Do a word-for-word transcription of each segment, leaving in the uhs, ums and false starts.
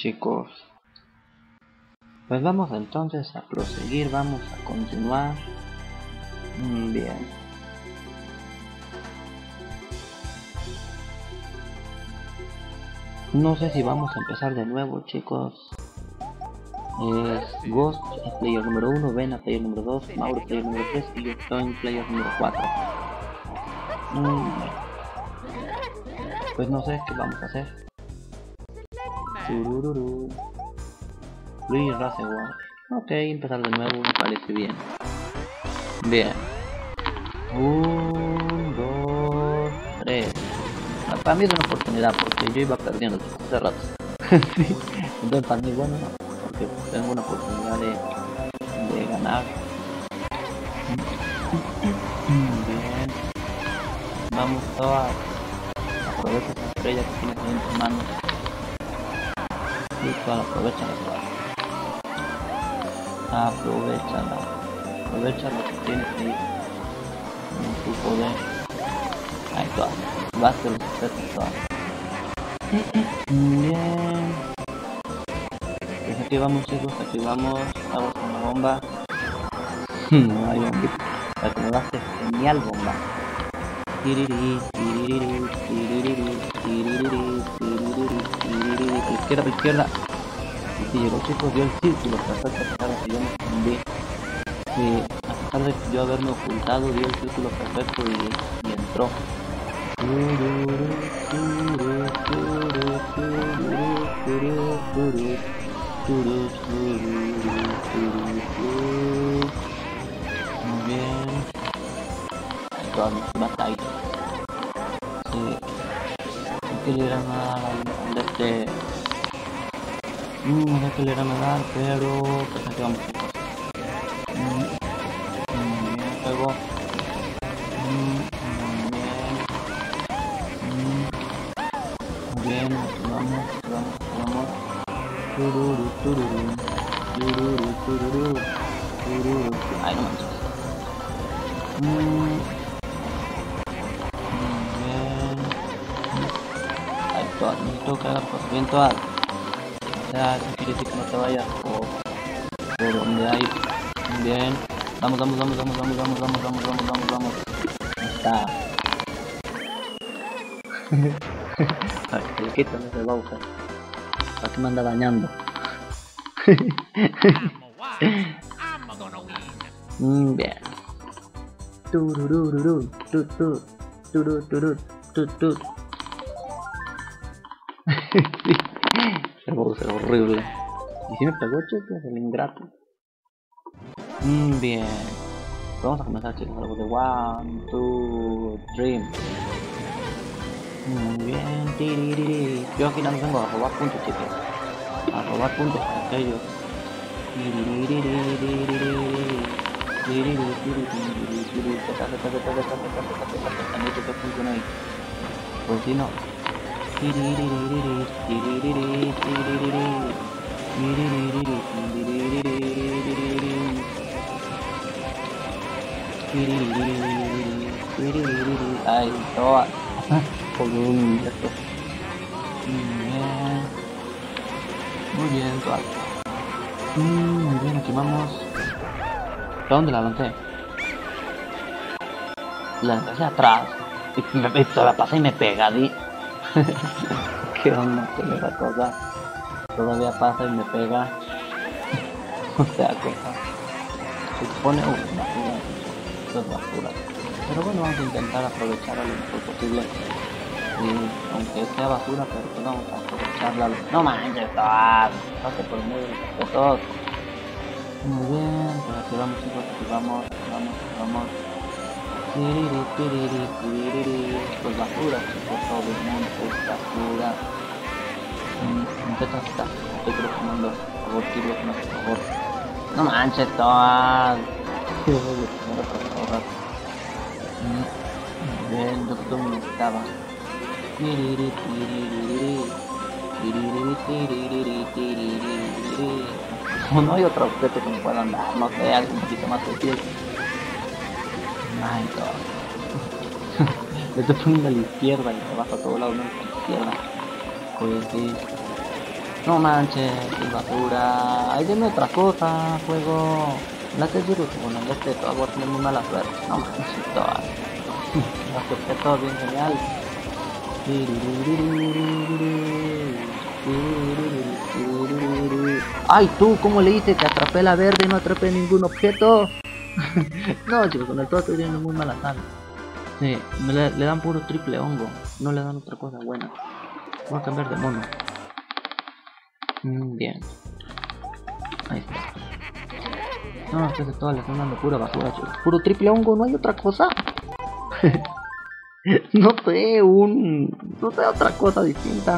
chicos. Pues vamos entonces a proseguir, vamos a continuar. Bien. No sé si vamos a empezar de nuevo, chicos. Es Ghost, player número uno, Vena, player número dos, Mauro, player número tres y yo estoy en player número cuatro. Mm. Pues no sé qué vamos a hacer. Turururu. Luis Racewa. Ok, empezar de nuevo, me parece bien. Bien. Un, dos, tres. Para mí es una oportunidad porque yo iba perdiendo hace rato. Sí. Entonces para mí es bueno porque tengo una oportunidad de, de ganar. Bien. Vamos todas. Aprovecha esa estrella que tienes ahí en tus manos. Y todas aprovechala todas. Aprovechala. Aprovecha lo que tienes ahí en tu poder. Ahí todas. Vas a los efectos todas. Bien. Pues aquí vamos, chicos, aquí vamos. Estamos con la bomba. No hay bomba. Para que me baste genial bomba. Tiriri, tiriri, tiriri, tiriri, tiriri, tiriri. A la izquierda, a la izquierda. Y si llegó, chicos, dio el círculo perfecto para que yo me escondí. Y a pesar de yo haberme ocultado, dio el círculo perfecto y, y entró. Muy bien. Todas mis batallas. Sí. No que le irán a dar al este. No sé qué le irán a dar, pero pues aquí vamos, chicos. Muy bien, juego. Muy bien, vamos, vamos, vamos. Tururu, tururu, tururu, tururu, tururu. Ay, no manches. Muy bien. Ay, todas, necesito que hagas cosas bien todas. O sea, eso quiere decir que no te vayas por, por donde hay. Muy bien. Vamos, vamos, vamos, vamos, vamos, vamos, vamos, vamos, vamos, vamos, vamos. Ahí está. El quito no se va a usar. Aquí me anda dañando. mm, bien. Tururururu, tu tu, turururu, tu tu. Se va a usar horrible. Y si me pegó, chicos, el ingrato. Mm, bien. Vamos a comenzar, chicos, algo de one, two, three. Muy bien, tiririri. Yo aquí no vengo a robar puntos, chicos. A robar puntos para aquellos. Pues si no. Ay, toa. Por un esto. Muy bien. Muy bien, toa. Muy bien, aquí vamos. ¿A dónde la lancé? La lancé hacia atrás. Y me, me la pasa y me pega, di. ¿Qué onda con esa cosa? Todavía pasa y me pega. O sea, cosa. Se pone una basura. Esto es basura. Pero bueno, vamos a intentar aprovechar lo mejor posible. Y aunque sea basura, pero pues vamos a aprovecharla. No manches, pase por el medio de los objetos. Muy bien, pues aquí vamos, chicos, aquí vamos, aquí vamos, aquí vamos. Tiriri, tiriri, tiriri. Pues basura, chicos, obviamente es basura. Intenta quitar, estoy presionando, por favor, tiro, por favor. No manches, todas. Bien, yo creo que me estaba. Tiriri, tiriri, tiriri, tiriri, tiriri. O no hay otro objeto que me puedan dar, no sé, algo un poquito más útil. Ay, todo. Le estoy poniendo a la izquierda y te vas a todo lado, no a la izquierda. Pues sí. No manches, qué basura. Ay, dime otra cosa, juego. No te digo que con el este todo voy a tener muy mala suerte. No manches, todas. No acepté todo bien genial. Ay, tú, ¿cómo le hice que atrapé la verde y no atrapé ningún objeto? No, chicos, con el todo estoy teniendo muy mala sal. Sí, me le, le dan puro triple hongo. No le dan otra cosa buena. Voy a cambiar de mono. Mm, bien. Ahí está. No, es que todas le están dando pura basura, chicos. Puro triple hongo, no hay otra cosa. No sé, un... no sé, otra cosa distinta.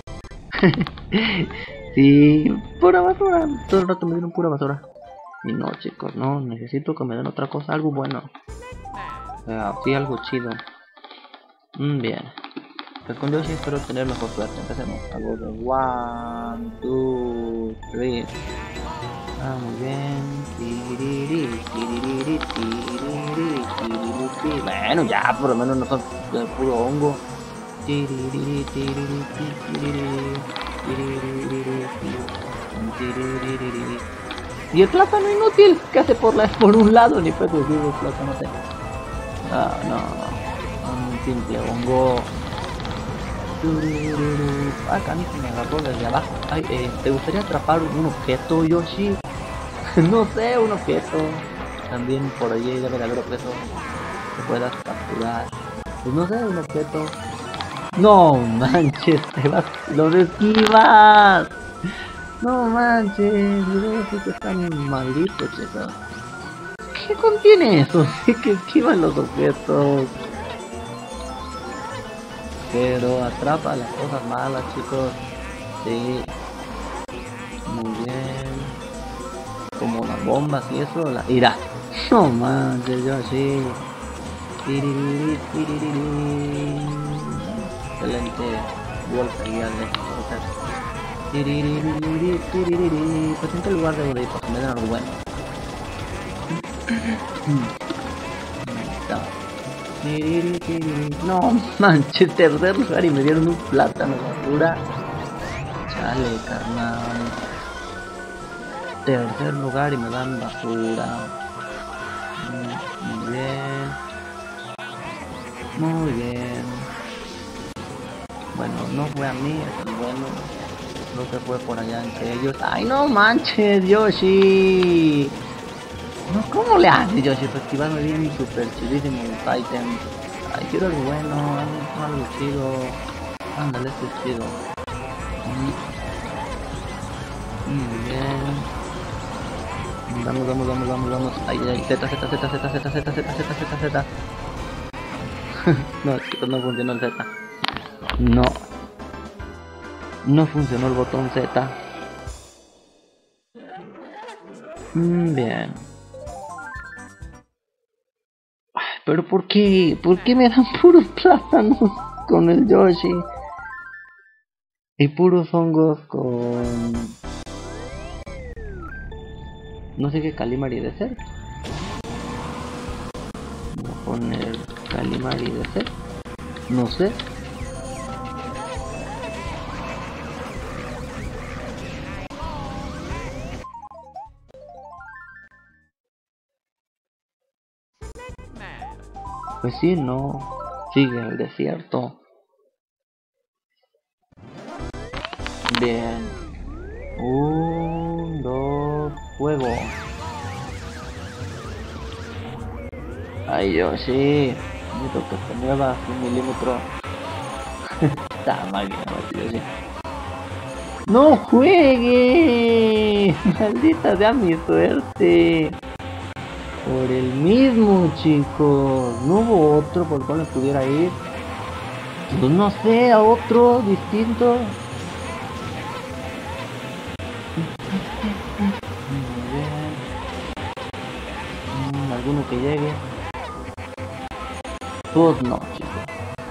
Sí, pura basura. Todo el rato me dieron pura basura. Y no, chicos, no, necesito que me den otra cosa, algo bueno. O sea, sí, algo chido. Mm, bien. Pues con Yoshi espero tener mejor suerte. Empecemos. Algo de one, two, three. Ah, muy bien. Tiririri, tiririri, tiririri, tiririri. Bueno, ya, por lo menos no son de puro hongo. Tiririri, tiririri, tiririri, tiririri, tiririri. Y el plátano inútil que hace por la por un lado, ni puedo decir el plátano, no sé. Ah, no, no. Un simple hongo. Acá a mí se me agarró desde abajo. Ay, eh, ¿te gustaría atrapar un objeto, Yoshi? No sé, un objeto. También por allí debe de haber objetos que puedas capturar. Pues no sé, un objeto. No manches, te vas, lo esquivas. No manches, yo sé que están malditos, chicos. ¿Qué contiene eso? Sí que esquivan los objetos. Pero atrapa las cosas malas, chicos. Sí. Muy bien. Como las bombas y eso. La... ira. No manches, yo así. Tiririri, tiririri. Excelente. Golpe guía de tiririri, tiririri. Pues en qué lugar debo de ir porque me dan algo bueno. No manches, tercer lugar y me dieron un plátano basura. Chale, carnal. Tercer lugar y me dan basura. Muy bien. Muy bien. Bueno, no fue a mí, es el bueno. No se fue por allá entre ellos. Ay, no manches, Yoshi. No, ¿cómo le hace Yoshi para esquivarme bien y super chidísimo los ítems? Ay, quiero algo bueno, algo chido. Ándale, este es chido. Muy bien. Vamos, vamos, vamos, vamos, vamos. Ay, ay, Z, Z, Z, Z, Z, Z, Z, Z, Z, Z. No, chicos, no funcionó el Z. No. No funcionó el botón Z. Mm, bien. Pero ¿por qué? ¿Por qué me dan puros plátanos con el Yoshi? Y puros hongos con... no sé qué Calimari de ser. Voy a poner Calimari de ser. No sé. Pues sí, no. Sigue el desierto. Bien. Un, dos, fuego. Ay, yo sí. Necesito que te muevas un milímetro. Está mal bien, yo sí. ¡No juegue! Maldita sea mi suerte. Por el mismo, chicos. No hubo otro por el cual me pudiera ir. Pues no sé, a otro distinto. Muy bien. Mm, alguno que llegue. Pues no, chicos.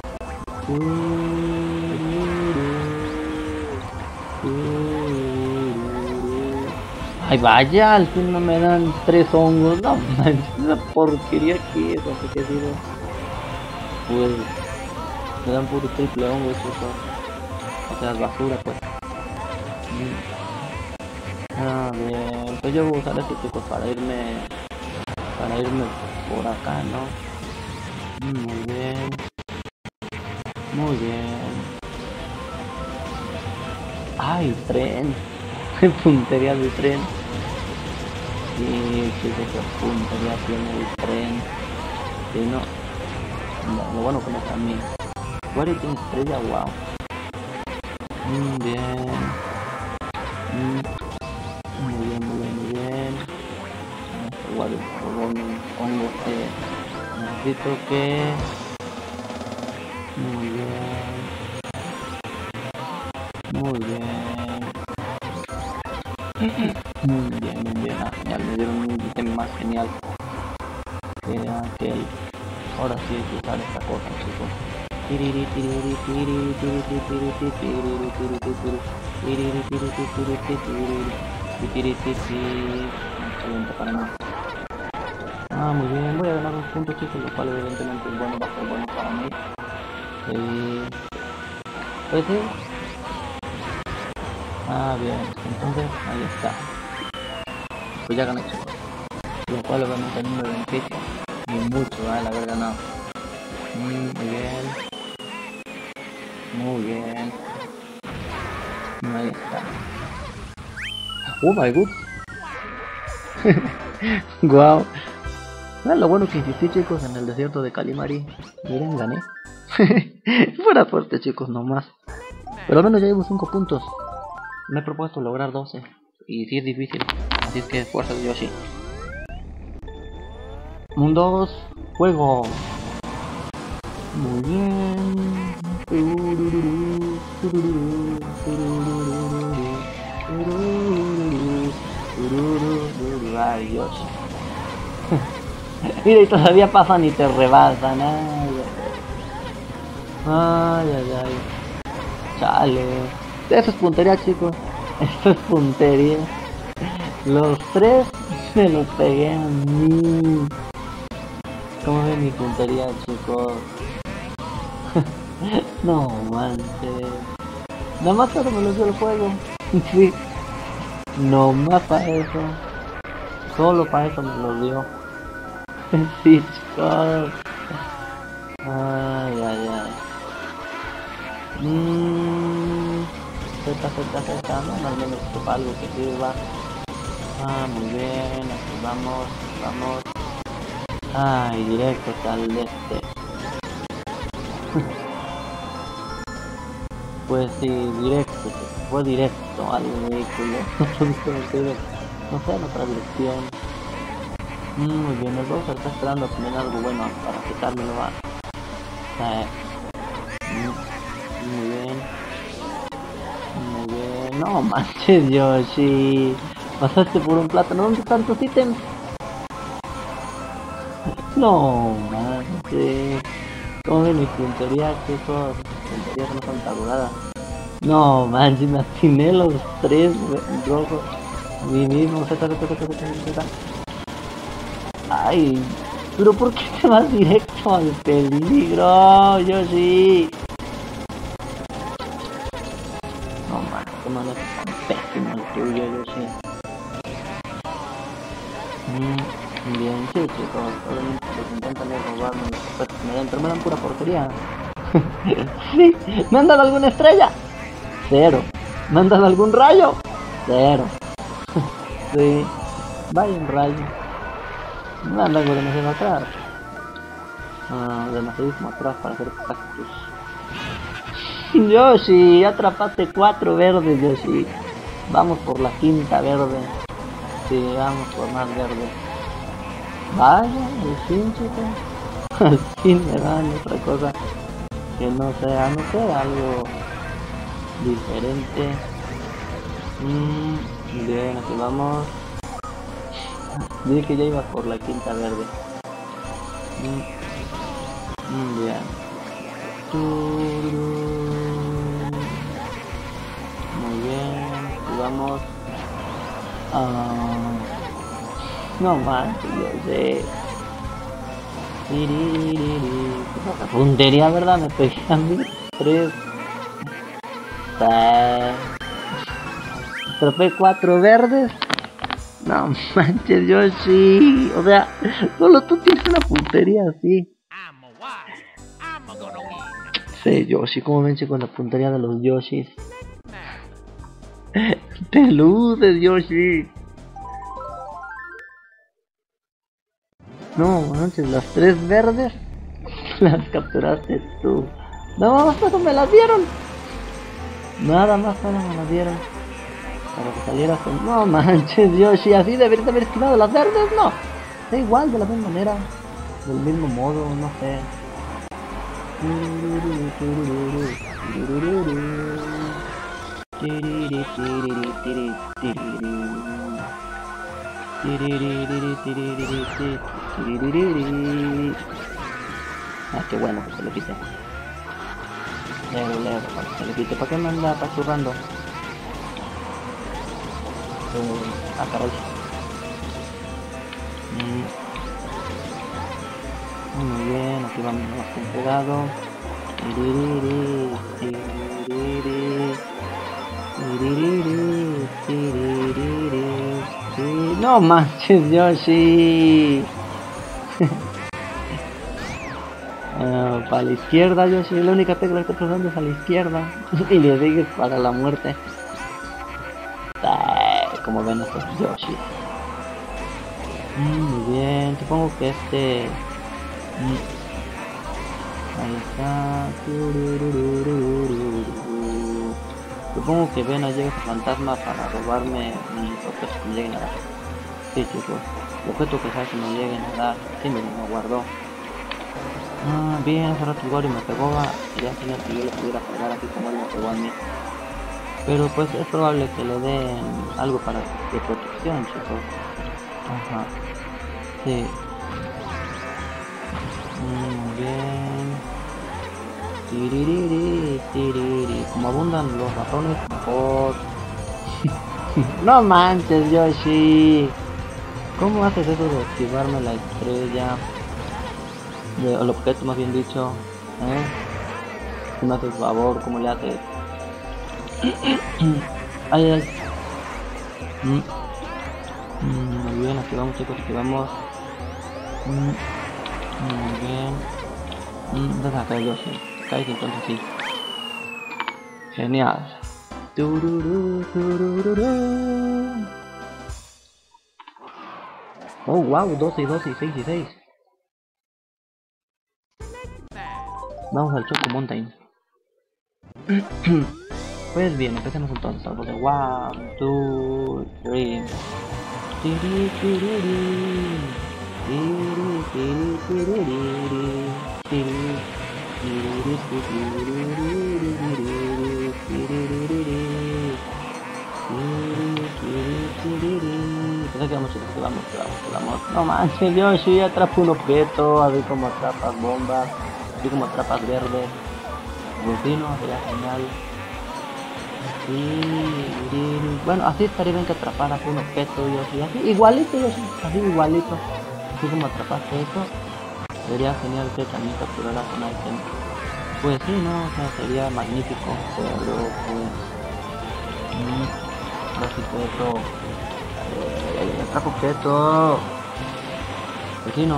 Ay, vaya, al fin no me dan tres hongos. No manches, esa porquería que es, así que digo. Pues me dan puro triple hongo, chicos. O sea, basura, pues. Pues yo voy a usar este, chicos, para irme... Para irme por acá, ¿no? Muy bien. Muy bien. ¡Ay, tren! Puntería de tren. Sí, chicos, qué puntería tiene el tren. Sí, no. Lo, lo bueno que no está a mí. Wario tiene estrella, wow. Mm, bien. Mm. Muy bien, muy bien, muy bien. Wario, hongo, eh. Necesito que... Muy bien. Muy bien. Muy bien, muy bien. Ah, genial, me dieron un ítem más genial que aquel. Ahora sí hay que usar esta cosa, chicos. Excelente para mí. Ah, muy bien, voy a ganar dos puntos, chicos, lo cual evidentemente es bueno, va a ser bueno para mí. Eh, pues sí. Ah, bien, entonces ahí está. Pues ya gané, chicos. Lo cual obviamente a mí me beneficia. Y mucho, ¿vale? El haber ganado. Mm, muy bien. Muy bien. Ahí está. Oh my god. Wow. Ah, lo bueno que insistí, chicos, en el desierto de Kalimari. Miren, gané. Fuera fuerte, chicos, nomás. Pero al menos ya llevo cinco puntos. Me he propuesto lograr doce. Y sí es difícil. Así es que fuerza de Yoshi. Mundos, juego. Muy bien. Ay, Yoshi. Mira, y todavía pasan y te rebasan. Ay, ay, ay, ay. Chale. Eso es puntería, chicos. Esto es puntería. Los tres me los pegué a mí. ¿Cómo ven mi puntería, chicos? No manches. Nada más eso me lo dio el juego. Sí. No más para eso. Solo para eso me lo dio. Sí, chicos. Ay, ay, ay. Mmm. Z, Z, Z, no, al menos sepa algo que sirva. Ah, muy bien, aquí vamos, vamos. Ay, directo hasta el este. Pues sí, directo, fue directo al vehículo. No sé, en otra dirección. Mm, muy bien, el Bowser está esperando a tener algo bueno para quitármelo. Va. Eh, mm, muy bien. Muy bien. No manches, Yoshi. Pasaste por un plátano. ¿Dónde están tus ítems? No manches. ¿Cómo ven mi puntería, chicos? Punterías no son tabuladas. No manches, me atiné los tres rojos. Mi mismo Z, Z, Z, Z, Z. Ay, pero ¿por qué te vas directo al peligro, Yoshi? No manches, qué manera tan pésima el tuyo, Yoshi. Mm, bien, sí, chicos, obviamente los intentan robarme los objetos que me dan, pero me dan pura porquería. Sí, ¿me han dado alguna estrella? Cero. ¿Me han dado algún rayo? Cero. Sí, vaya un rayo. Me han dado demasiado atrás. Ah, demasiadísimo atrás para hacer cactus. Yoshi, atrapaste cuatro verdes, Yoshi. Vamos por la quinta verde. Sí, vamos por más verde. Vaya, al fin, chicos. Al fin me dan otra cosa que no sea, no sé, algo diferente. Mm, bien, aquí vamos. Dije que ya iba por la quinta verde. Mm, mm, bien. Muy bien, aquí vamos. Ah, no manches, yo sé. Puntería, ¿verdad? Me pegué a mí. Tres. Atrapé cuatro verdes. No manches, Yoshi. O sea, solo tú tienes una puntería así. Sí, Yoshi, ¿cómo vence con la puntería de los Yoshis? Te luces, Yoshi. No manches, las tres verdes las capturaste tú. No, más no me las dieron. Nada más no me las dieron. Para que salieras con... No manches, Yoshi, así deberías haber esquivado las verdes, no. Da igual, de la misma manera. Del mismo modo, no sé. Ah, qué bueno que se le quite. Lego, lego, para que se le quite. ¿Para qué me anda apachurrando? Eh, ah, caray. Mm. Muy bien, aquí vamos más con cuidado. No manches, Yoshi. uh, para la izquierda, Yoshi. La única tecla que estoy usando es a la izquierda. Y le sigues para la muerte. Ay, como ven estos Yoshi. Mm, muy bien, supongo que este... Mm. Ahí está. Supongo que ven allí ese fantasma para robarme mis objetos que me lleguen a dar. Sí, chicos. El objeto que sea que me lleguen a dar. Sí, me lo guardó. Ah, bien, hace rato igual y me pegó. Ya tenía que yo le pudiera pegar aquí como él me pegó a mí. Pero pues es probable que le den algo para de protección, chicos. Ajá. Sí. Muy bien. Tiririri, tiriri. Como abundan los ratones, mejor. No manches, Yoshi. ¿Cómo haces eso de activarme la estrella? De, el objeto, más bien dicho. ¿Eh? Si me haces favor, ¿cómo le haces? Ay, ay. Mm. Mm, muy bien, activamos, chicos, activamos. Mm. Muy bien. Mm, deja caer, Yoshi. Caes entonces sí. Genial. Tururú, tururú. Oh wow, doce y doce y seis y seis. Vamos al Choco Mountain. Pues bien, empecemos entonces. Algo de one, two, three. Tiri, tiriri. Tiri, tiri, tiriri. Tiri. Pensé que vamos, que vamos, que vamos, que vamos. No manches, Yoshi, atrapa un objeto, así como atrapas bombas, así como atrapas verdes. Rutino, sería genial. Sí, bueno, así estaría bien que atraparas un objeto, Yoshi, así, igualito, Yoshi, así igualito. Así como atrapaste eso. Sería genial que también capturaras un item. Pues sí, no, o sea, sería magnífico, pero pues... Mmm, objeto... Eh, atrapo objeto... Pues sí, no.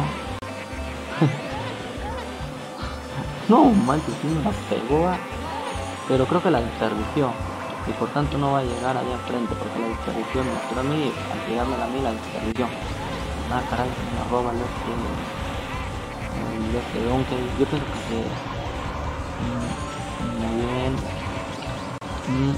No, manches, sí me la pegó, pero creo que la desperdició. Y por tanto no va a llegar allá frente, porque la desperdició me capturó a mí, al tirármela a mí la desperdició. Ah, caray, me roba el este... de este donkey, yo pienso que mm, muy bien. Mm,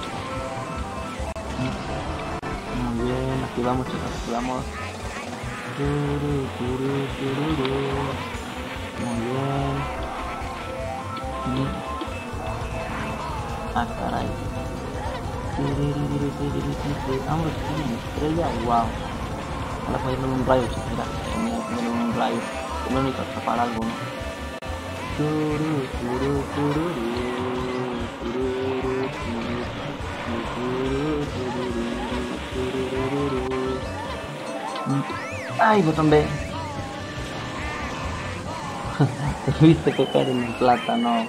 mm, muy bien, activamos, chicos, activamos. Turu, turu, turu, muy bien. Mm. Ah, caray. Vamos a tener una estrella, wow. Ahora poniendo un rayo, chicos, mira, poniendo un rayo. No necesito atrapar algo, ¿no? Ay, botón B. Viste que cae en el plátano.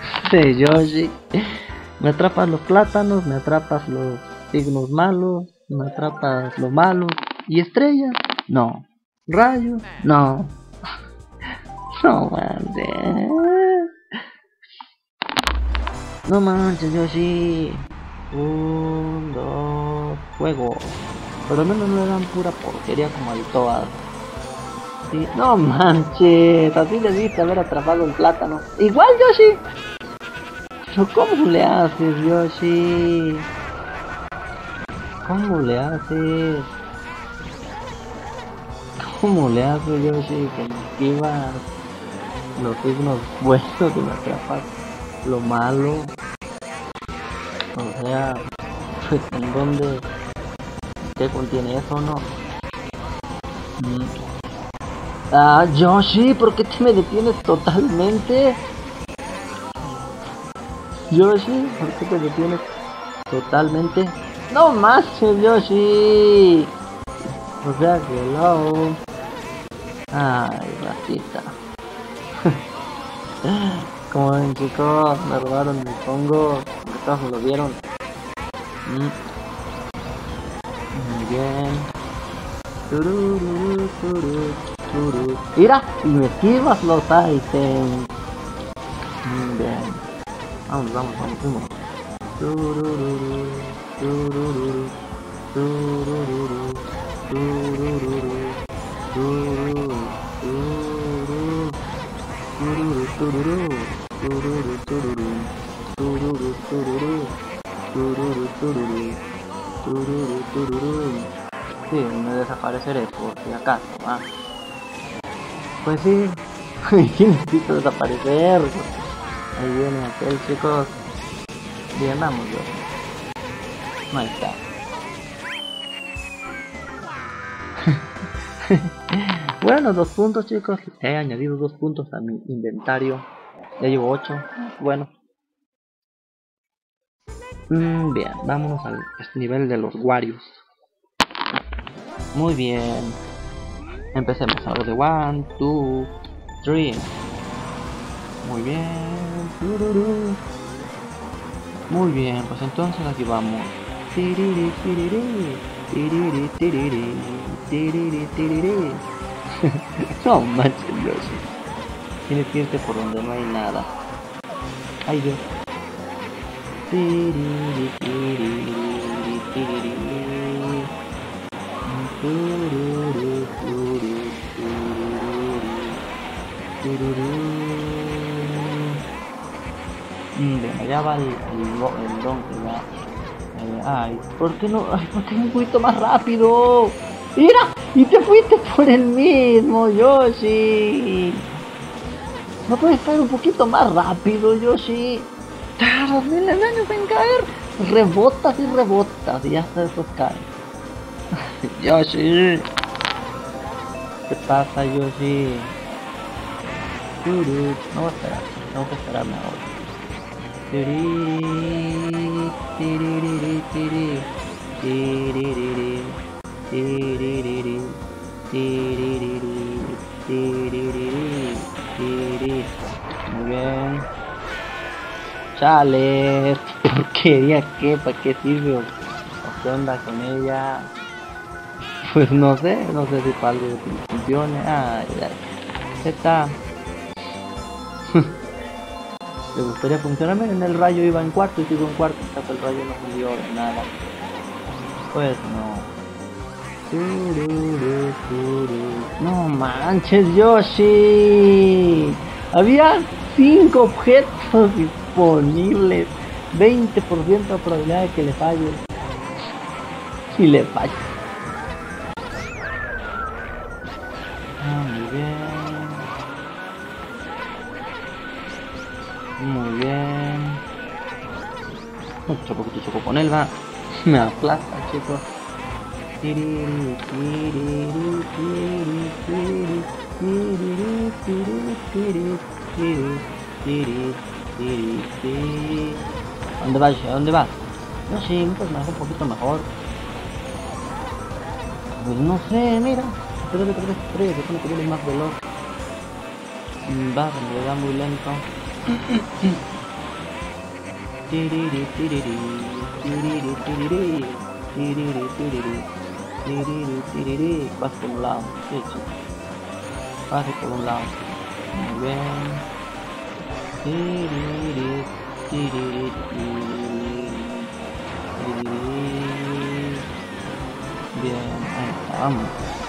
Sí, Yoshi. Me atrapas los plátanos, me atrapas los signos malos, Me atrapas lo malo. ¿Y estrellas? No. ¿Rayos? No. No manches. No manches, Yoshi. Un, dos, juego. Pero al menos no le dan pura porquería como al Toad. Sí. No manches, así le diste haber atrapado un plátano. Igual, Yoshi. Pero ¿cómo le haces, Yoshi? ¿Cómo le haces? ¿Cómo le haces, Yoshi? Que me esquivas los signos buenos y me atrapas lo malo. O sea, pues en dónde, ¿qué contiene eso, no? Mm. Ah, Yoshi, ¿por qué te me detienes totalmente? Yoshi, ¿por qué te detienes totalmente? No manches, Yoshi. O sea que no. Ay, ratita. Como ven, chicos, me robaron mi pongo. Todos lo vieron. Mm. Muy bien. Turururu, tururu, tururu. Mira, y me esquivas los ítems. Muy bien. Vamos, vamos, vamos, vamos. Turururu, turururu, turururu, turururu, turururu, turururu, turururu, turururu, turururu. Tururu, tururu, tururu, tururu, tururu, tururu. Sí, me desapareceré por si acaso, ¿ah? Pues sí, sí necesito desaparecer. Ahí viene aquel, chicos. Bien, vamos, yo. Ahí está. Bueno, dos puntos, chicos. He añadido dos puntos a mi inventario. Ya llevo ocho. Bueno. Mm, bien, vámonos al nivel de los Warriors. Muy bien. Empecemos a lo de one, two, three. Muy bien. Muy bien, pues entonces aquí vamos. No manches, Yoshi. Tienes que irte por donde no hay nada. Ay, Dios. Bien, allá va el, el, el don que va. Eh, ay, ¿por qué no? Ay, ¿por qué no un poquito más rápido? ¡Mira! Y te fuiste por el mismo, Yoshi. ¿No puedes caer un poquito más rápido, Yoshi? Tardas mil años en caer. Rebotas y rebotas y hasta esos caen. Yoshi. ¿Qué pasa, Yoshi? No voy a esperar. Tengo que esperarme ahora. Muy bien. Chale, porquería, ¿qué? ¿Para qué sirve? ¿O qué onda con ella? Pues no sé, no sé si para algo que funcione. Ay, ay. Está. Le gustaría funcionarme. En el rayo iba en cuarto y sigo en cuarto. Hasta el rayo no fundió de nada. Pues no. No manches, Yoshi. Había cinco objetos disponibles. veinte por ciento de probabilidad de que le falle. Y le falla. Ah, muy bien. Muy bien. Mucho poquito choco con él, va. Me aplasta, chicos. ¿Dónde vas? ¿A dónde vas? No sé, pues me hace un poquito mejor. Pues no sé, mira. Pero de tres, tres, se pone que viene más veloz. Va, en realidad muy lento. tiriri, tiriri, tiriri, tiriri. Vas por un lado, sí, chico. Vas por un lado. Muy bien. Tiriri, tiriri, tiriri, tiriri. Bien, ahí está, vamos.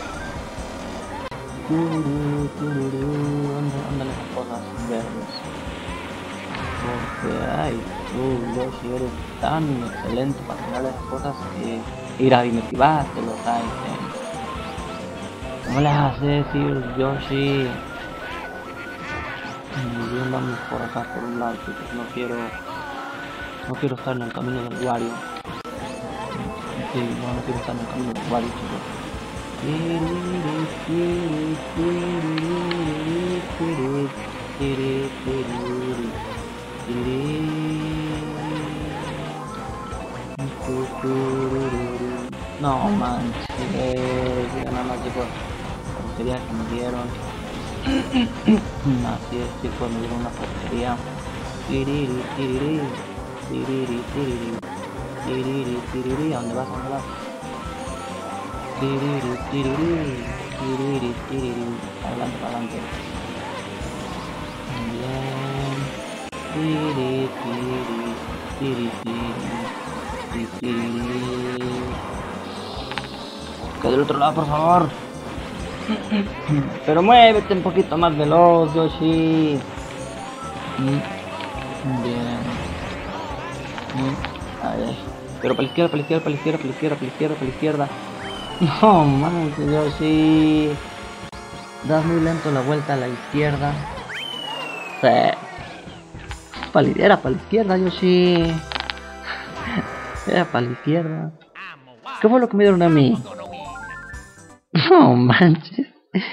Tururu, tururu. ¿Dónde andan esas cosas verdes? Porque, ay, tú, Yoshi, eres tan excelente para tener esas cosas que ir a inactivarte los ítems. ¿Cómo les haces, Yoshi? Muy bien, vamos por acá, por un lado, chicos. No quiero, no quiero estar en el camino del Wario. Sí, no, no quiero estar en el camino del Wario, chicos. No manches, ya nada más chicos, porquería que me dieron. Así es chicos, me dieron una porquería. Tiriri, tiriri, tiriri, tiriri, tiriri, tiriri, ¿a dónde vas? ¿A dónde vas? Tiriri, tiriri, tiriri, tiriri, adelante, adelante. Bien. Tiri, tiri, tiri, tiri, tiri. Que del otro lado, por favor. Pero muévete un poquito más veloz, Yoshi. Bien. Ahí. Pero para la izquierda, para la izquierda, para la izquierda, para la izquierda, para la izquierda, para la izquierda. No manches, Yoshi. Das muy lento la vuelta a la izquierda. Sí. Era para la izquierda, Yoshi. Era para la izquierda. ¿Qué fue lo que me dieron a mí? No manches.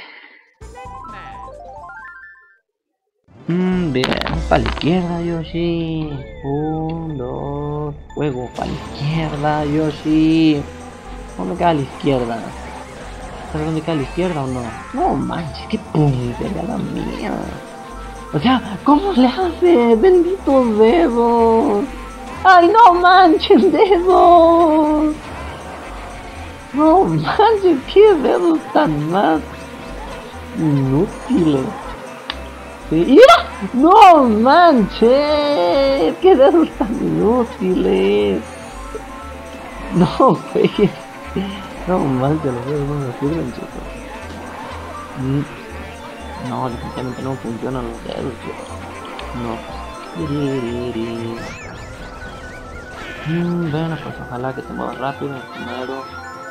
Mm, bien, para la izquierda, Yoshi. Un, dos, juego para la izquierda, Yoshi. ¿Dónde queda a la izquierda? ¿Sabes dónde queda a la izquierda o no? No manches, qué puntería la mía. O sea, ¿cómo le hace? Benditos dedos. ¡Ay, no manches, dedos! No manches, qué dedos tan más inútiles. ¿Sí? ¡Mira! ¡No manches! ¡Qué dedos tan inútiles! No, güey. No manches, los dedos no me sirven, chicos. Mm. No, definitivamente no funcionan los dedos, chicos. No. Mm, bueno, pues ojalá que te muevas rápido primero.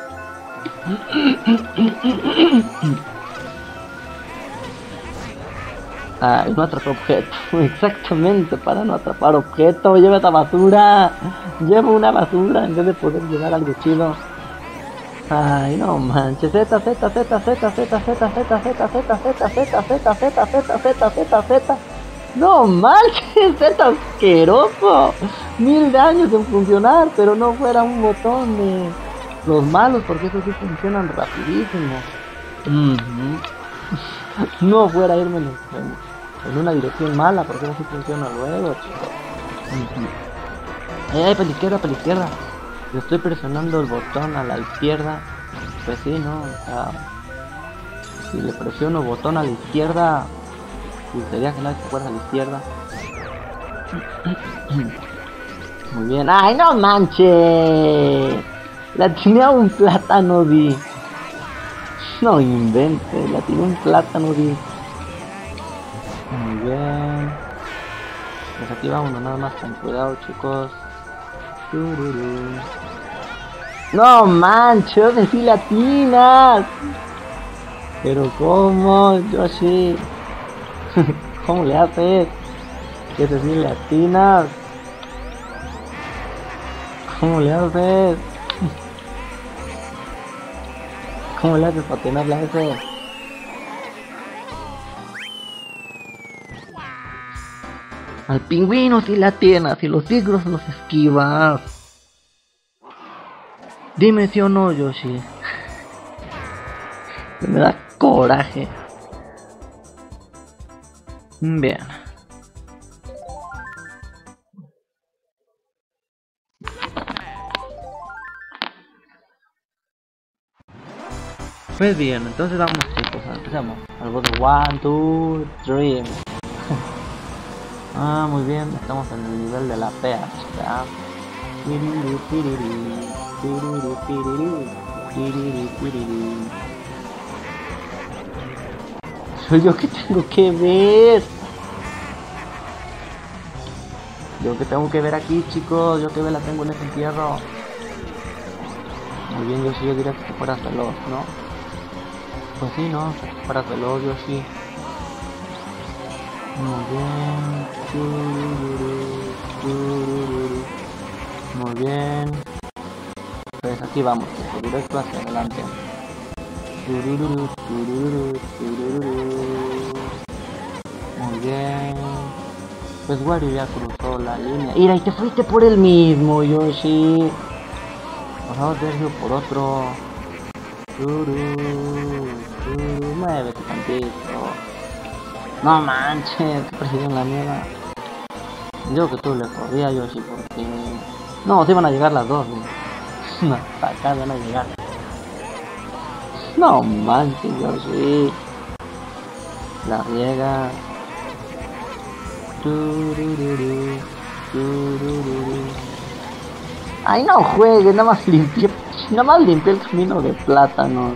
Ay, no atrapó objeto. Exactamente, para no atrapar objeto. Lleva esta basura. Llevo una basura en vez de poder llevar algo chido. Ay, no manches. Z, Z, Z, Z, Z, Z, Z, Z, Z, Z, Z, Z, Z, Z, Z, Z, Z, Z. No manches, Z asqueroso. Mil de años en funcionar, pero no fuera un botón de los malos, porque esos sí funcionan rapidísimo. Uh-huh. No fuera a irme en, en, en una dirección mala, porque eso sí funciona luego, chicos. Uh-huh. Ay, para la izquierda, para la izquierda. Yo estoy presionando el botón a la izquierda. Pues sí, ¿no? O sea, si le presiono botón a la izquierda, pues sería que nadie se acuerda a la izquierda. Muy bien. ¡Ay, no manches! La tenía un plátano, di. No invente, la tiene un plátano, di. Muy bien. Pues aquí vámonos nada más con cuidado, chicos. No manches, de sí latinas. Pero cómo, Yoshi. ¿Cómo le haces? Que de sí latinas. ¿Cómo le haces? ¿Cómo le haces para tenerla ese? Al pingüino si la tienes y los tigros los esquivas. Dime si o no, Yoshi. Me da coraje. Bien. Pues bien, entonces vamos chicos, empecemos. Algo de one, two, three. Ah, muy bien, estamos en el nivel de la P A, ¿ya? Soy yo que tengo que ver. Yo que tengo que ver aquí, chicos. Yo que ver la tengo en ese entierro. Muy bien, yo sí, yo diría que fueras veloz, ¿no? Pues sí, ¿no? Fueras veloz, yo sí. Muy bien. Muy bien. Pues aquí vamos, chicos, directo hacia adelante. Muy bien. Pues Wario ya cruzó la línea. Mira, y te fuiste por el mismo, Yoshi. Vamos a verlo por otro. Muévete tantito. No manches, que perdido en la mierda. Yo que tú le corría a Yoshi porque... No, se iban a llegar las dos, ¿no? No, para acá van a llegar. No manches, Yoshi. La riega. Ay, no juegues, nada más limpié, nada más limpié el camino de plátanos.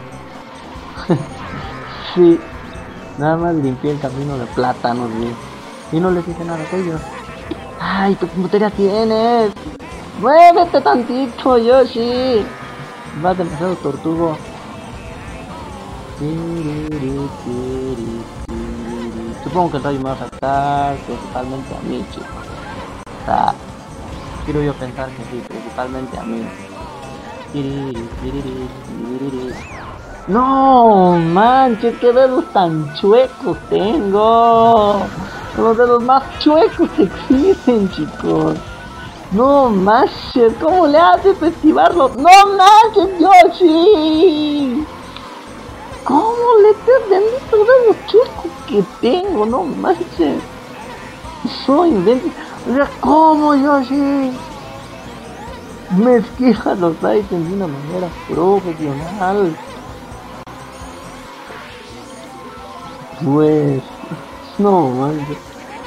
Sí, nada más limpié el camino de plátanos, güey. Y no les hice nada a ellos. Ay, ¿tu puntería tienes? Muévete tantito, Yoshi. Vas demasiado tortugo. Supongo que el rayo me va a afectar principalmente a mí, chicos. O sea, quiero yo pensar que sí, principalmente a mí. No manches, qué dedos tan chuecos tengo. Los dedos más chuecos que existen, chicos. No manches, ¿cómo le haces para esquivarlo? No manches, Yoshi. ¿Cómo le estás bendito dedos chuecos que tengo? No manches. Soy invento. Mira cómo, Yoshi. Me esquiva los items de una manera profesional. Pues, no manches.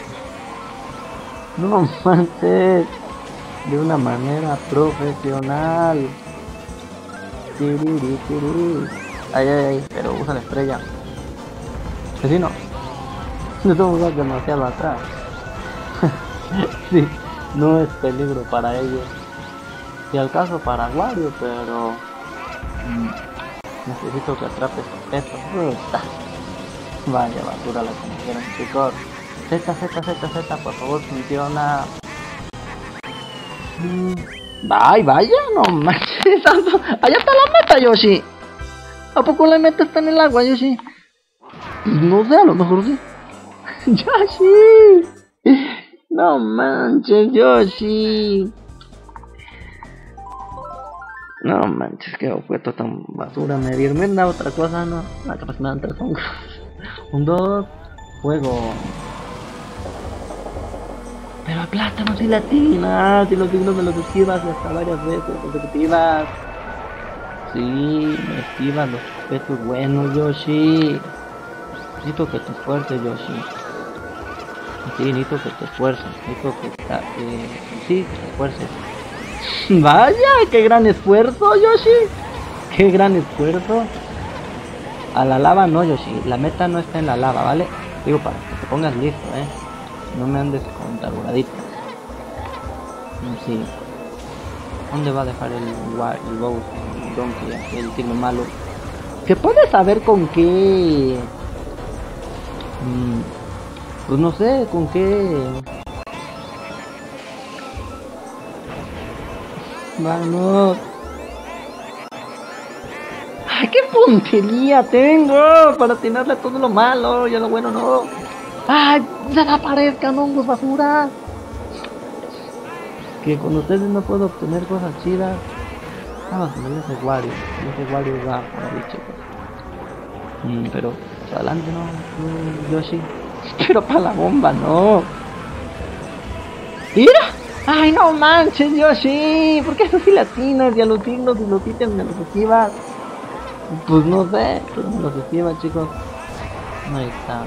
No manches. De una manera profesional. Tiriri, tiriri. Ay, ay, ay, pero usa la estrella. Que si no, no somos demasiado atrás. Sí, no es peligro para ellos. Y al caso para Wario, pero mm, necesito que atrapes esta fruta. Vaya basura la que me hicieron, chicos. Z, Z, Z, Z, por favor, funciona. Mm. Ay, vaya, no manches, tanto. Allá está la meta, Yoshi. ¿A poco la meta está en el agua, Yoshi? No sé, a lo mejor sí. Yoshi. No manches, Yoshi. No manches, qué objeto tan basura. Me dieron da otra cosa, no. La capaz me dan tres hongos. Un dos, fuego. Pero a plátano si latinas, si los signos me los esquivas hasta varias veces consecutivas. Sí, me esquivas los objetos buenos, Yoshi. Necesito que te esfuerces, Yoshi. Sí, necesito que te esfuerces. Necesito que te... Eh, sí, que te esfuerces. Vaya, qué gran esfuerzo, Yoshi. Qué gran esfuerzo. A la lava no, Yoshi. La meta no está en la lava, ¿vale? Digo para que te pongas listo, eh. No me andes con tarugadita. Sí. ¿Dónde va a dejar el el Bowser, el Donkey, el tigre malo? ¿Se puede saber con qué? Mm, pues no sé, con qué. Vamos. ¡Ay, qué puntería tengo! Para atinarle a todo lo malo y a lo bueno no. ¡Ay! ¡Desaparezcan hongos basura! Que con ustedes no puedo obtener cosas chidas. Vamos a ver ese Wario. Ese Wario va por ahí, chicos. Mm, pero adelante no, no, Yoshi. Pero para la bomba no. ¡Mira! ¡Ay, no manches, Yoshi! ¿Por qué eso sí latinas y a los signos y los ítems me los esquivas? Pues no sé, pero me los esquiva, chicos. Ahí está.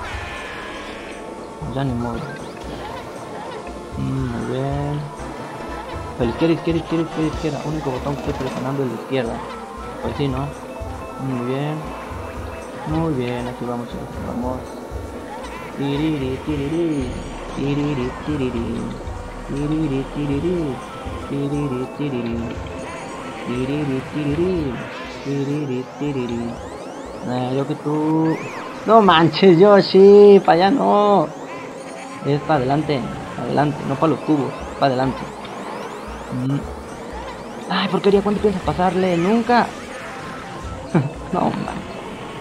Ya ni modo. Mm, muy bien. Pero izquierda, izquierda, izquierda, izquierda, izquierda. Único botón que estoy presionando es la izquierda. Pues sí, ¿no? Muy bien. Muy bien, aquí vamos, chicos. Vamos. Tiriri, tiriri. Tiriri, tiriri. Tiriri, tiriri. Tiriri, tiriri. Tiriri, tiriri. Tiriri, tiriri. Eh, yo que tú... No manches, Yoshi, para allá no. Es para adelante, para adelante, no para los tubos, para adelante. Mm. Ay, porquería, ¿cuánto piensas pasarle? Nunca. No manches.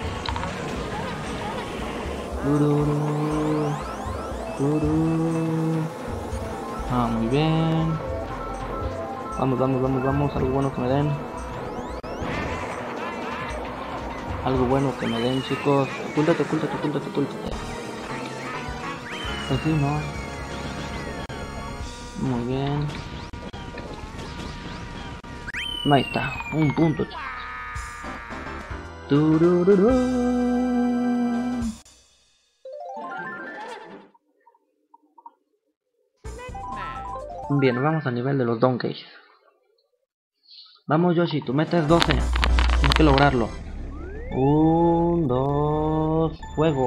Tururú, tururú. Ah, muy bien. Vamos, vamos, vamos, vamos, algo bueno que me den. Algo bueno que me den, chicos. Ocúltate, ocúltate, ocúltate, ocúltate. Pues sí, ¿no? Muy bien. Ahí está, un punto, chicos. Tururú. Bien, vamos al nivel de los donkeys. Vamos, Yoshi, tu meta es doce. Tienes que lograrlo. Un, dos, fuego.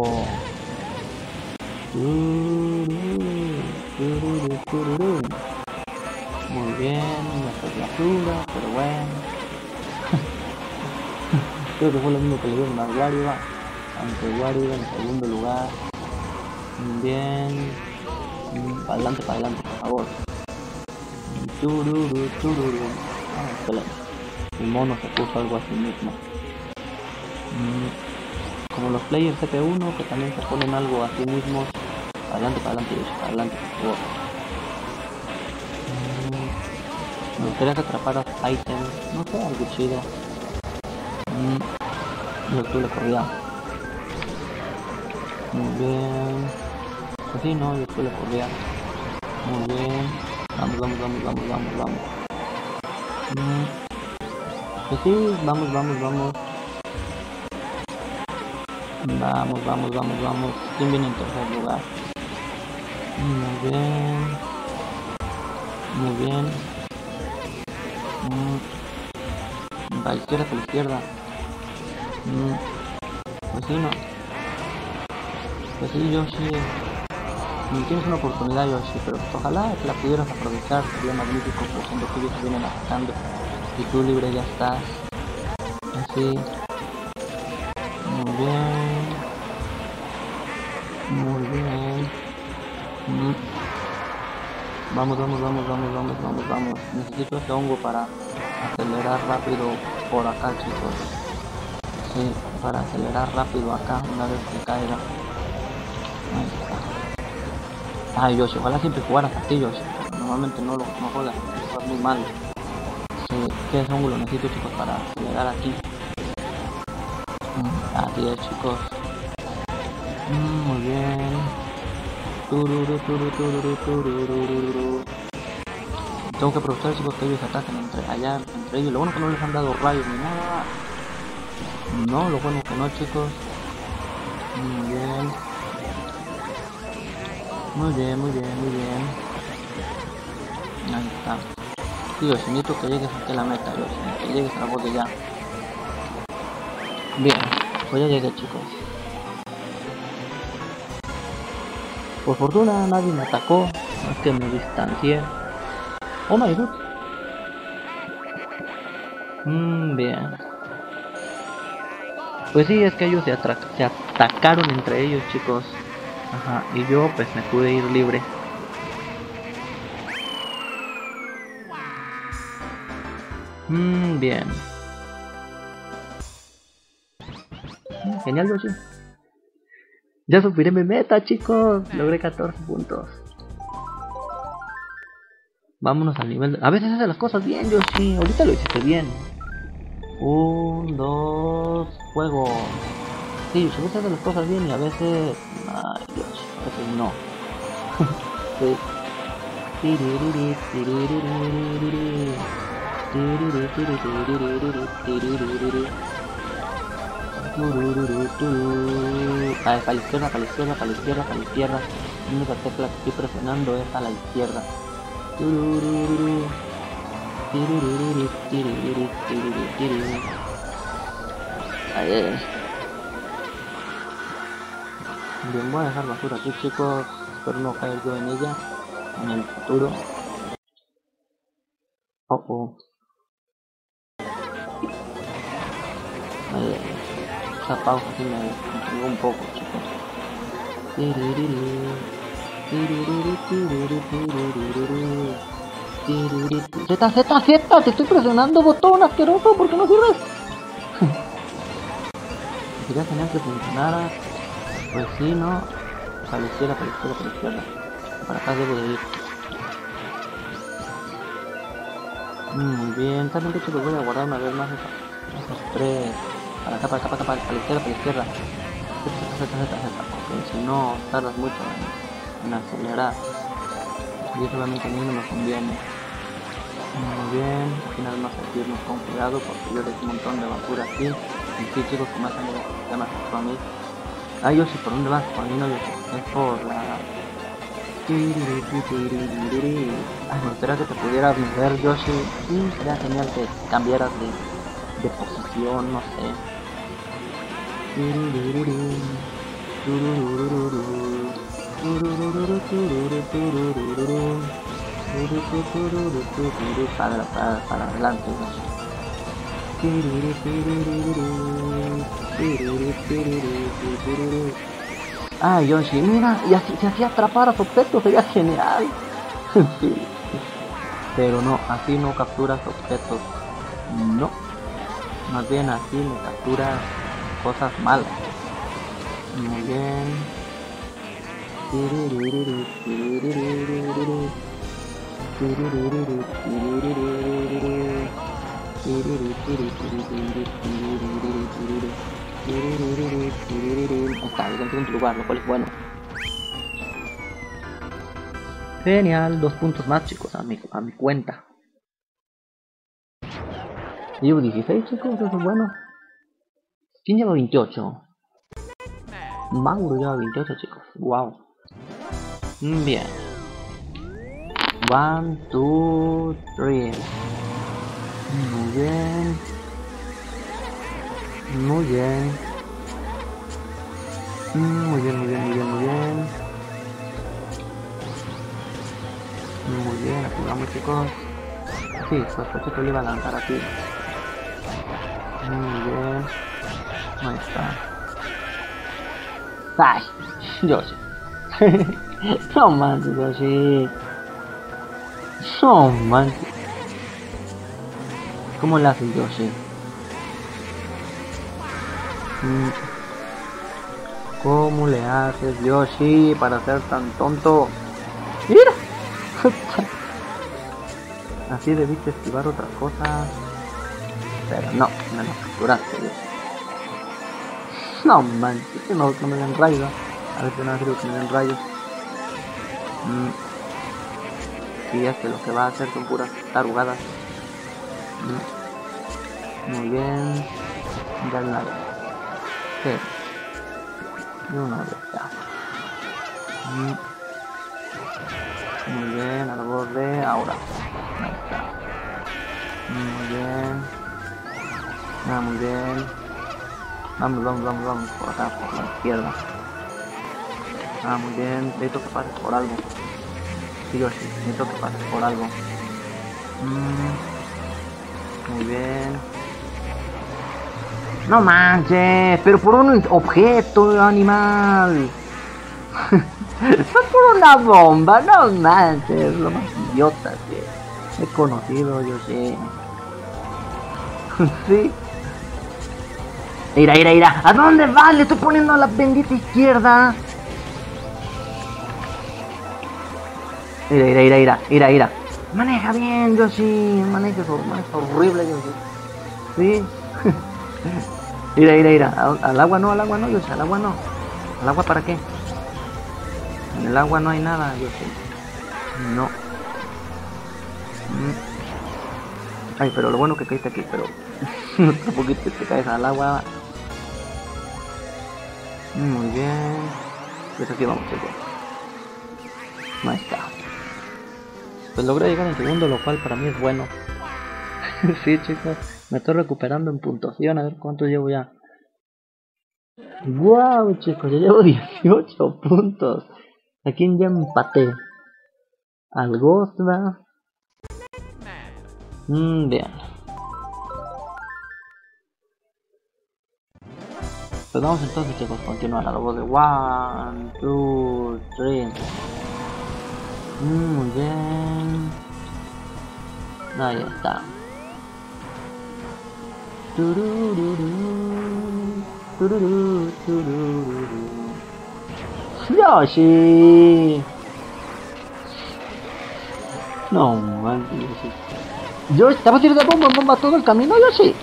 Tururú, tururú, tururú. Muy bien, no es criatura, pero bueno. Creo que fue lo mismo que le dieron a Wario, aunque Wario en segundo lugar. Muy bien. Para adelante, para adelante, por favor. Tururú, tururú. Ah, excelente. El mono se puso algo a sí mismo. Mm, como los players C P uno que también se ponen algo a sí mismos. Para adelante, para adelante, para adelante, por favor. Mm, me gustaría que atraparas items, no sé, algo chido. Mm, yo tú le corría. Muy bien. Pues sí, no, yo tú le corría. Muy bien. Vamos, vamos, vamos, vamos, vamos, vamos. Mm, pues sí, vamos, vamos, vamos. Vamos, vamos, vamos, vamos. ¿Quién viene en tercer lugar? Muy bien. Muy bien. Mm. Para la izquierda, para la izquierda. Mm. Pues sí, no. Pues sí, Yoshi. Tienes una oportunidad, Yoshi, pero pues, ojalá que la pudieras aprovechar. Sería magnífico, pero siendo que ellos se vienen atacando y tú libre ya estás. Así. Muy bien. Muy bien. Mm. Vamos, vamos, vamos, vamos, vamos, vamos, vamos. Necesito ese hongo para acelerar rápido por acá, chicos. Sí, para acelerar rápido acá una vez que caiga. Ahí está. Ay, Yoshi, ojalá siempre jugaras así, Yoshi. Normalmente no lo no juegas, juegas muy mal. Sí, que ese hongo lo necesito, chicos, para acelerar aquí. Mm, así es, chicos. Mm, muy bien. Tururu, tururu, tururu, tururu. Tengo que aprovechar, chicos, que ellos ataquen entre allá, entre ellos. Lo bueno que no les han dado rayos ni nada. No, lo bueno que no, chicos. Muy bien. Muy bien, muy bien, muy bien. Ahí está. Tío, si necesito que llegues hasta la meta, yo, que llegues a la borde ya. Bien, pues ya llegué, chicos. Por fortuna nadie me atacó, no es que me distancié. Oh my god. Mmm, bien. Pues sí, es que ellos se, se atacaron entre ellos, chicos. Ajá, y yo pues me pude ir libre. Mmm, bien. Genial, Yoshi. Ya superé mi meta, chicos. Logré catorce puntos. Vámonos al nivel de... A veces hace las cosas bien, Yoshi. Ahorita lo hiciste bien. Un, dos, juego. Sí, Yoshi, a veces hace las cosas bien y a veces... Ay, Dios, a veces no. Sí. Turururu, turururu. Ah, para la izquierda, para la izquierda, para la izquierda, para la izquierda. La única tecla que estoy presionando es a la izquierda. Turururu. Turururu, turururu, turururu, turururu. Ahí es. Bien, voy a dejar basura aquí, chicos. Espero no caer yo en ella en el futuro. Oh, oh. Ahí es. Esa pausa sí me intrigó un poco, chicos. Z, Z, Z, te estoy presionando botón asqueroso, ¿por qué no sirves? Sería genial que funcionara. Pues sí, ¿no? Para la izquierda, para la izquierda, para la izquierda. Para acá debo de ir. Muy bien, también de hecho los voy a guardar una vez más esos tres. Para acá, para acá, para acá, para la izquierda, para la izquierda. Z, Z, Z, Z, Z, porque si no tardas mucho en, en acelerar. Y eso realmente a mí no me conviene. Muy bien, aquí nada más hay que irnos con cuidado porque yo dejé un montón de basura aquí. Y sí, chicos, como hacen los temas a mí. Ah, Yoshi, ¿por dónde vas? Por mí no, Yoshi. Es por la... Ay, me gustaría que te pudieras mover, Yoshi. Sí, sería genial que cambiaras de, de posición, no sé. Para, para, para adelante, Yoshi. Ah, Yoshi, mira, y así se hacía atrapar a objetos, sería genial. Sí. Pero no, así no capturas objetos. No. Más bien así me capturas cosas malas. Muy bien. Está, yo en tu lugar, lo cual es bueno. Genial, dos puntos más, chicos, a mi, a mi cuenta. Llevo dieciséis, chicos, eso es bueno. ¿Quién lleva veintiocho? Mauro lleva veintiocho, chicos. Wow. Bien. One, two, three. Muy bien. Muy bien. Muy bien, muy bien, muy bien, muy bien. Muy bien, aquí vamos, chicos. Sí, sospecho que le iba a lanzar aquí. Muy bien. Ahí está. ¡Ay! Yoshi. No manches, Yoshi. No manches. ¿Cómo le haces, Yoshi? ¿Cómo le haces, Yoshi, para ser tan tonto? ¡Mira! Así debiste esquivar otras cosas. Pero no, me lo capturaste, Yoshi. No manches, que no, no me den rayos. A ver si no creo que me den rayos. Mm. Sí, es que lo que va a hacer son puras tarugadas. Mm. Muy bien. Ya el lado. Sí. Y uno de ya. Mm. Muy bien, al borde, ahora. Ahí está. Muy bien. Ah, muy bien. Vamos, vamos, vamos, vamos, por acá, por la izquierda. Ah, muy bien, necesito que pases por algo. Sí, yo sí, necesito que pases por algo. Mm. Muy bien. No manches, pero por un objeto, animal. No por una bomba, no manches, lo más idiota que he conocido, yo sé. Sí. Ira, ira, ira, ¿a dónde vas? Le estoy poniendo a la bendita izquierda. Ira, ira, ira, ira, ira, ira. Maneja bien, Yoshi, maneja, maneja horrible, Yoshi. Sí. Ira, ira, ira, al, al agua no, al agua no, Yoshi, al agua no. ¿Al agua para qué? En el agua no hay nada, Yoshi. No. Mm. Ay, pero lo bueno que caíste aquí, pero un poquito te caes al agua. Muy bien. Pues aquí vamos, chicos. Ahí está. Pues logré llegar en segundo, lo cual para mí es bueno. Sí, chicos. Me estoy recuperando en puntuación. A ver cuánto llevo ya. Wow, chicos, ya llevo dieciocho puntos. Aquí ya empaté. Al Ghost, ¿verdad? Mm, bien. Pues vamos entonces, chicos, continuar a la voz de one, two, three. Mm, muy bien. Ahí está. Turururu, turururu, turururu. Yoshi. No manches, Yoshi. Yoshi, ¿te vas a ir de bomba en bomba todo el camino, Yoshi?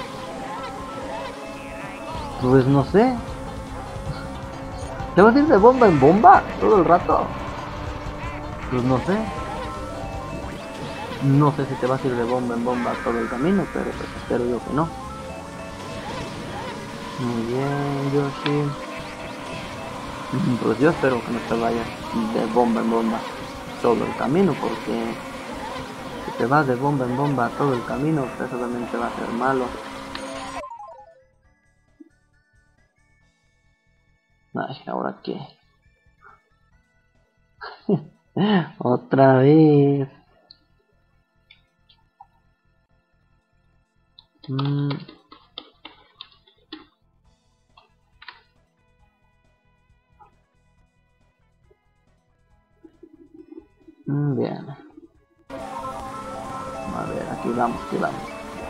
Pues no sé. ¿Te vas a ir de bomba en bomba todo el rato? Pues no sé. No sé si te vas a ir de bomba en bomba todo el camino, pero pues espero yo que no. Muy bien, Yoshi. Pues yo espero que no te vayas de bomba en bomba todo el camino, porque si te vas de bomba en bomba todo el camino, pues eso también te va a hacer malo. Ay, ¿ahora qué? Otra vez. Mm. Mm, bien. A ver, aquí vamos, aquí vamos.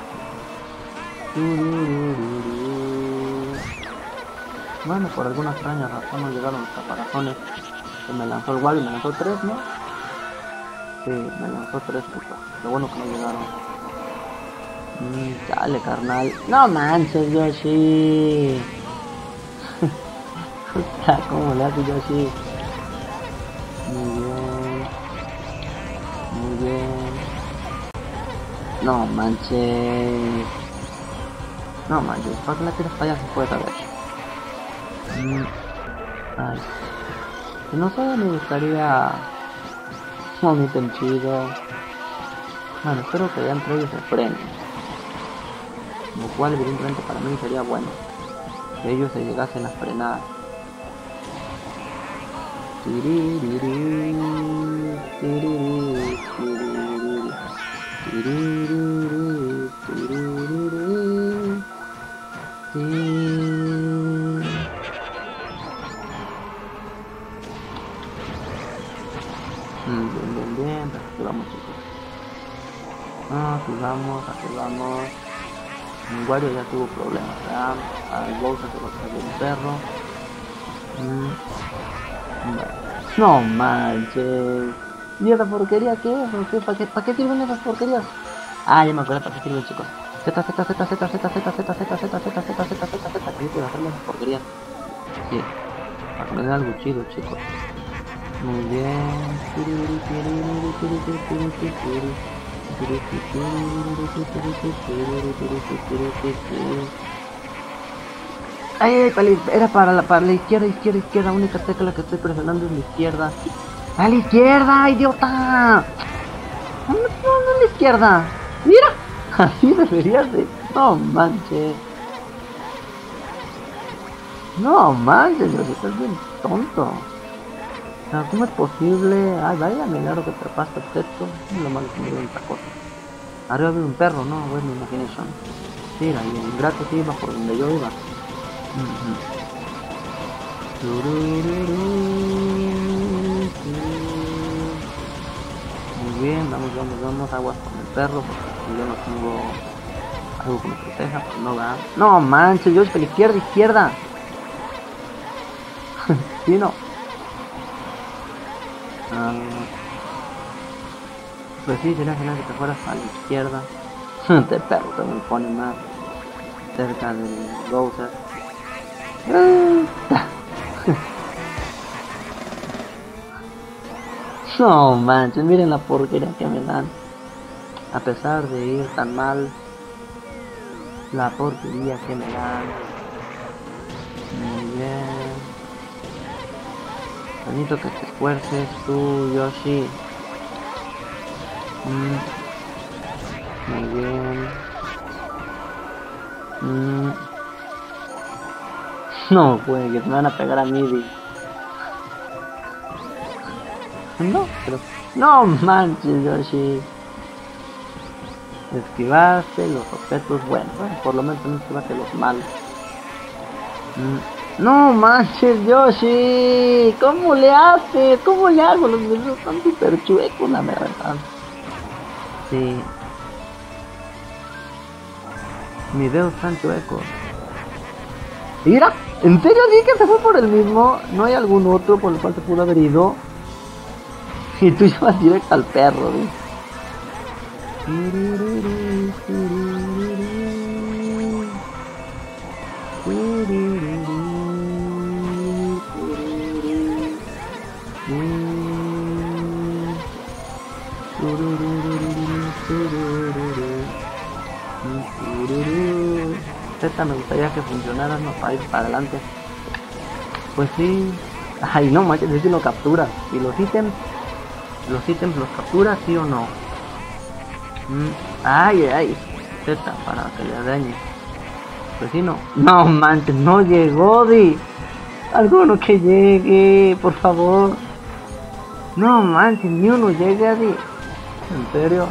Bueno, por alguna extraña razón no llegaron los caparazones. Que me lanzó el Wario, me lanzó tres, ¿no? Sí, me lanzó tres, puto. Lo bueno que no llegaron. Mm, dale, carnal. No manches, Yoshi. ¿Cómo le hace Yoshi? Muy bien. Muy bien. No manches. No manches, ¿para qué la tiras para allá? Se puede saber. Mm. Ay. No sé, me gustaría un ítem chido. Bueno, espero que ya entre ellos se frenen. Lo cual evidentemente para mí sería bueno que ellos se llegasen a frenar. Mm, bien, bien, bien, aquí vamos, chicos. Ah, aquí vamos, aquí vamos. El Wario ya tuvo problemas, ¿verdad? Al Bowser se lo trayó un perro. Mm. Bueno. No manches. ¿Y esa porquería qué es? ¿Qué? ¿Para qué, ¿Para qué sirven esas porquerías? Ah, ya me acuerdo para qué sirven, chicos. Z, Z, Z, Z, Z, Z, Z, Z, Z, Z, Z, Z, Z, Z, Z, Z, que yo quiero hacerme esas porquerías. Sí, para que me den algo chido, chicos. Muy bien. Ay, ay, para la, era para la, para la izquierda, izquierda, izquierda. Única tecla que estoy presionando es la izquierda. ¡A la izquierda, idiota! No, no, no, a la izquierda. Mira, así deberías de. No manches. No manches, yo estás bien tonto. O sea, ¿cómo es posible? Ay, vaya milagro que trepaste el techo. No lo malo que me dio otra cosa. Arriba había un perro, ¿no? Bueno, imagination. Mira, y el ingrato sí iba por donde yo iba. Uh-huh. Muy bien, vamos, vamos, vamos. Aguas con el perro, porque yo no tengo algo que me proteja, pues no va. No manches, yo es que la izquierda, izquierda. Sí, no. Ah, pues sí, sería genial que te fueras a la izquierda. Este perro te me pone más cerca del Bowser. No manches, miren la porquería que me dan. A pesar de ir tan mal, la porquería que me dan. Muy bien. Necesito que te esfuerces tú, Yoshi. Mm. Muy bien. Mm. No, juegues, me van a pegar a mí. No, pero... No manches, Yoshi. Esquivaste los objetos buenos. Bueno, por lo menos no esquivaste los malos. Mm. No manches, Yoshi. ¿Cómo le haces? ¿Cómo le hago? Los videos están súper chuecos, la verdad. Sí. Mis dedos están chuecos. Mira, ¿en serio sí que se fue por el mismo? ¿No hay algún otro por el cual se pudo haber ido? Y tú llevas directo al perro, ¿ves? Esta me gustaría que funcionara, no, para ir para adelante. Pues sí. Ay, no manches, es que lo captura. Y los ítems, los ítems los captura, sí o no. Mm. Ay, ay, Z para que le dañe. Pues sí, no. No manches, no llegó, di. Alguno que llegue, por favor. No manches, ni uno llega, di. ¿En serio?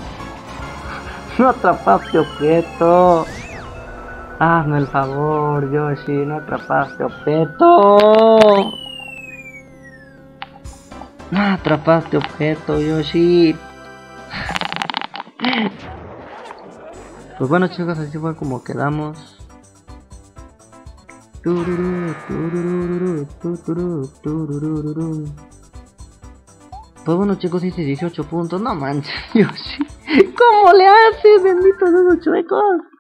No atrapaste objeto. Hazme el favor, Yoshi, no atrapaste objeto. No atrapaste objeto, Yoshi. Pues bueno, chicos, así fue como quedamos. Pues bueno, chicos, hice dieciocho puntos. No manches, Yoshi. ¿Cómo le haces, bendito dedos chuecos?